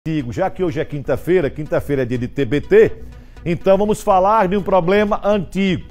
Já que hoje é quinta-feira é dia de TBT, então vamos falar de um problema antigo,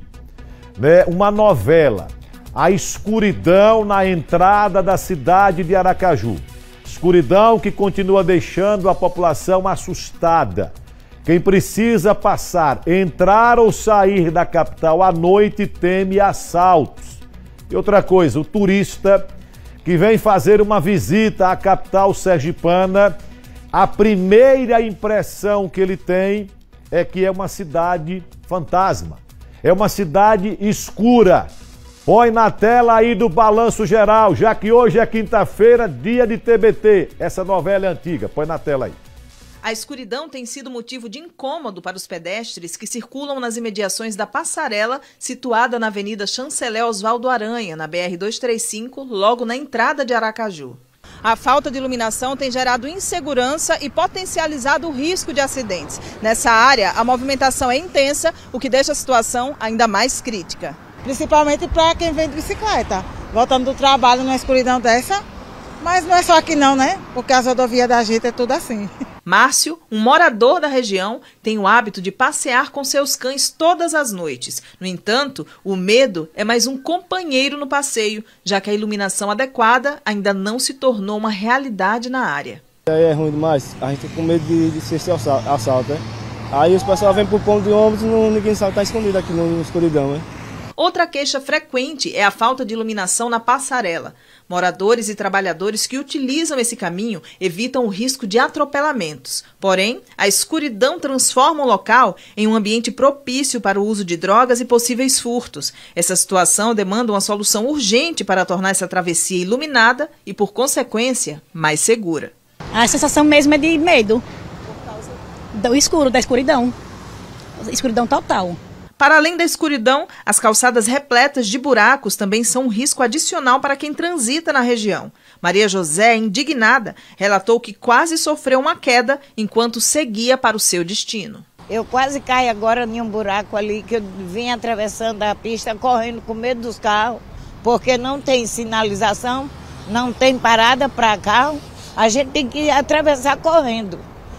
né? Uma novela, a escuridão na entrada da cidade de Aracaju. Escuridão que continua deixando a população assustada. Quem precisa passar, entrar ou sair da capital à noite teme assaltos. E outra coisa, o turista que vem fazer uma visita à capital sergipana, a primeira impressão que ele tem é que é uma cidade fantasma, é uma cidade escura. Põe na tela aí do Balanço Geral, já que hoje é quinta-feira, dia de TBT. Essa novela é antiga, põe na tela aí. A escuridão tem sido motivo de incômodo para os pedestres que circulam nas imediações da passarela situada na Avenida Chanceler Osvaldo Aranha, na BR-235, logo na entrada de Aracaju. A falta de iluminação tem gerado insegurança e potencializado o risco de acidentes. Nessa área, a movimentação é intensa, o que deixa a situação ainda mais crítica. Principalmente para quem vem de bicicleta, voltando do trabalho numa escuridão dessa. Mas não é só aqui não, né? Porque as rodovias da gente é tudo assim. Márcio, um morador da região, tem o hábito de passear com seus cães todas as noites. No entanto, o medo é mais um companheiro no passeio, já que a iluminação adequada ainda não se tornou uma realidade na área. Aí é ruim demais, a gente tem com medo de ser assalto, né? Aí os pessoal vêm pro ponto de ônibus e ninguém sabe que está escondido aqui na escuridão, né? Outra queixa frequente é a falta de iluminação na passarela. Moradores e trabalhadores que utilizam esse caminho evitam o risco de atropelamentos. Porém, a escuridão transforma o local em um ambiente propício para o uso de drogas e possíveis furtos. Essa situação demanda uma solução urgente para tornar essa travessia iluminada e, por consequência, mais segura. A sensação mesmo é de medo. Por causa do escuro, da escuridão. Escuridão total. Para além da escuridão, as calçadas repletas de buracos também são um risco adicional para quem transita na região. Maria José, indignada, relatou que quase sofreu uma queda enquanto seguia para o seu destino. Eu quase caí agora em um buraco ali, que eu vim atravessando a pista, correndo com medo dos carros, porque não tem sinalização, não tem parada para carro, a gente tem que atravessar correndo.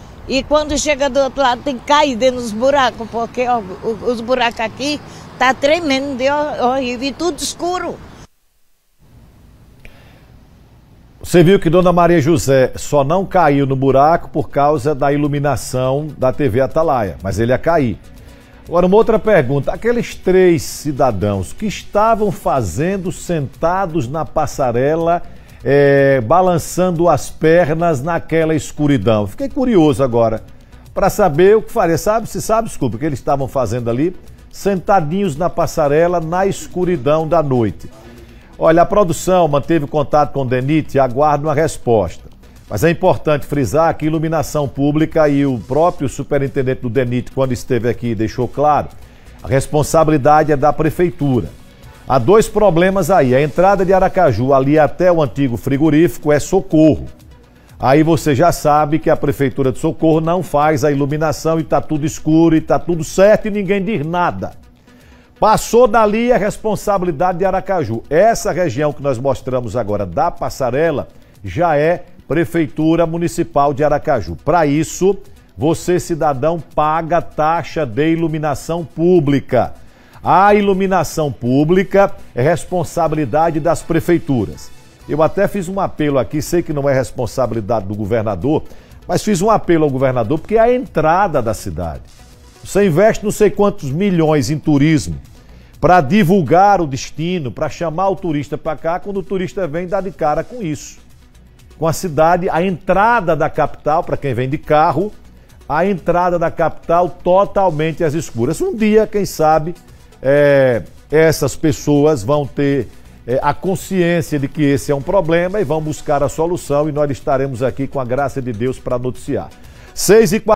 E quando chega do outro lado tem que cair dentro dos buracos, porque ó, os buracos aqui tá tremendo de horrível e tudo escuro. Você viu que Dona Maria José só não caiu no buraco por causa da iluminação da TV Atalaia, mas ele ia cair. Agora, uma outra pergunta, aqueles 3 cidadãos que estavam fazendo sentados na passarela, balançando as pernas naquela escuridão. Fiquei curioso agora para saber o que faria. Desculpa, o que eles estavam fazendo ali, sentadinhos na passarela, na escuridão da noite. Olha, a produção manteve contato com o DENIT e aguarda uma resposta. Mas é importante frisar que iluminação pública, e o próprio superintendente do DENIT, quando esteve aqui, deixou claro, a responsabilidade é da prefeitura. Há 2 problemas aí. A entrada de Aracaju, ali até o antigo frigorífico, é Socorro. Aí você já sabe que a prefeitura de Socorro não faz a iluminação e está tudo escuro e está tudo certo e ninguém diz nada. Passou dali a responsabilidade de Aracaju. Essa região que nós mostramos agora da passarela já é Prefeitura Municipal de Aracaju. Para isso, você, cidadão, paga taxa de iluminação pública. A iluminação pública é responsabilidade das prefeituras. Eu até fiz um apelo aqui, sei que não é responsabilidade do governador, mas fiz um apelo ao governador porque é a entrada da cidade. Você investe não sei quantos milhões em turismo para divulgar o destino, para chamar o turista para cá, quando o turista vem dar de cara com isso. Com a cidade, a entrada da capital, para quem vem de carro, a entrada da capital totalmente às escuras. Um dia, quem sabe, essas pessoas vão ter a consciência de que esse é um problema e vão buscar a solução, e nós estaremos aqui com a graça de Deus para noticiar. 6h40.